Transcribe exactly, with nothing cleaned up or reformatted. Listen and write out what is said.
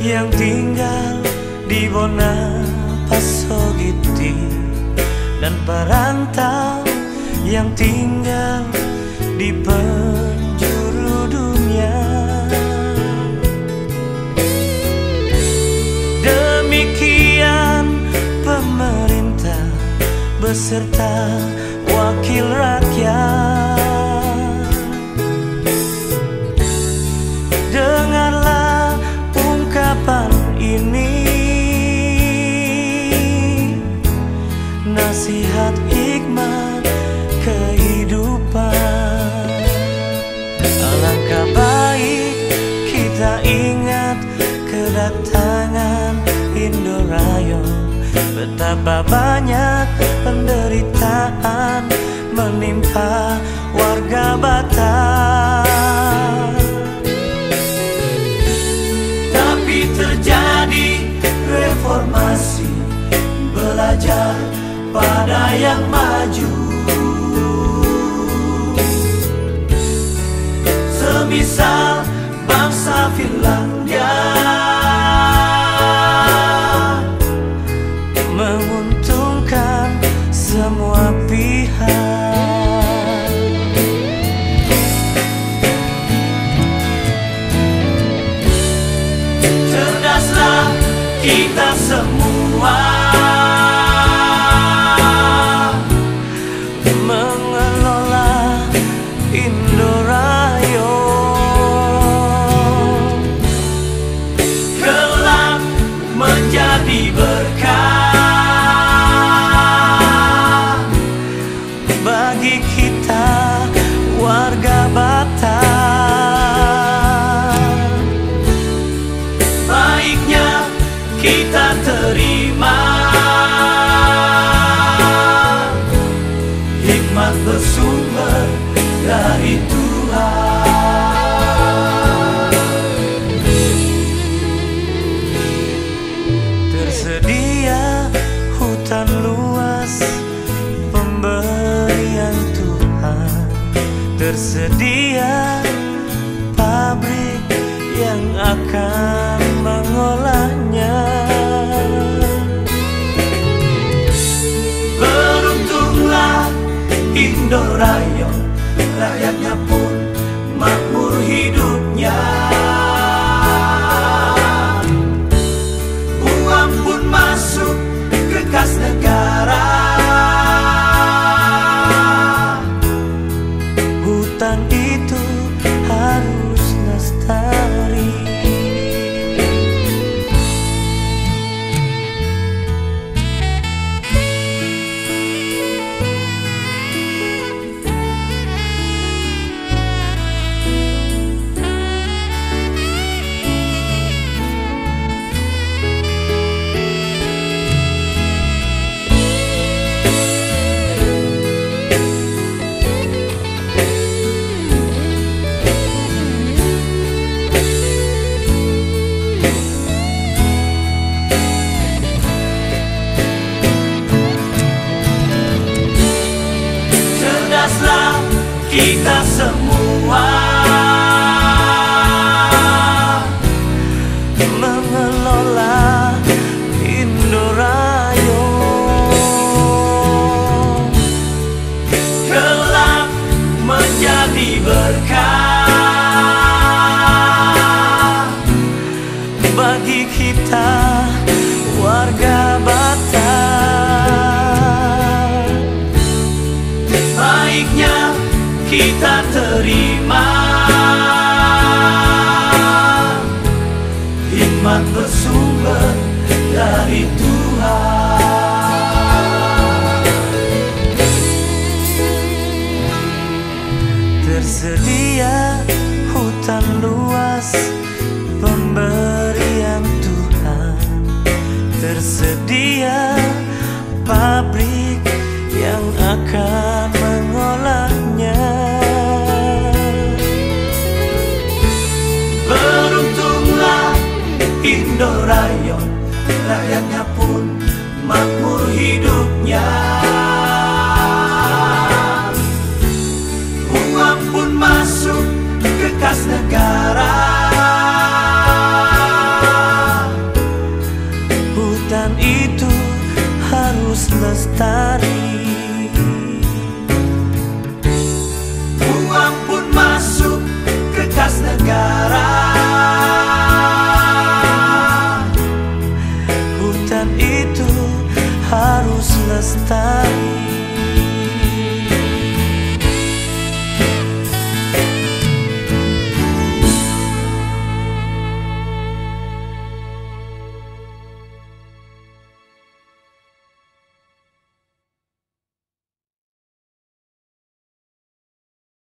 yang tinggal di Bonapaso Giti, dan perantau yang tinggal di penjuru dunia. Demikian pemerintah beserta wakil rakyat. Dengarlah ungkapan ini, nasihat hikmat kehidupan. Alangkah baik kita ingat kedatangan Indorayo. Betapa banyak penderitaan menimpa warga Batam. Tapi terjadi reformasi, belajar pada yang maju. Semisal bangsa Finlandia menguntungkan semua pihak. Cerdaslah kita semua mengelola Indorayo. Kelak menjadi berkah bagi kita warga Batam. Baiknya kita terima hikmat bersumber dari Tuhan. Tersedia hutan luas pemberian Tuhan, tersedia pabrik yang akan mengolahnya. Beruntunglah Indorayo, rakyatnya pun makmur hidupnya. Uang pun masuk ke kas negara. Hutan itu harus lestari. Kita semua mengelola Indorayo. Kelak menjadi berkah bagi kita warga Batam. Baiknya kita terima hikmat bersumber dari Tuhan. Tersedia hutan luas pemberian Tuhan, tersedia pabrik yang akan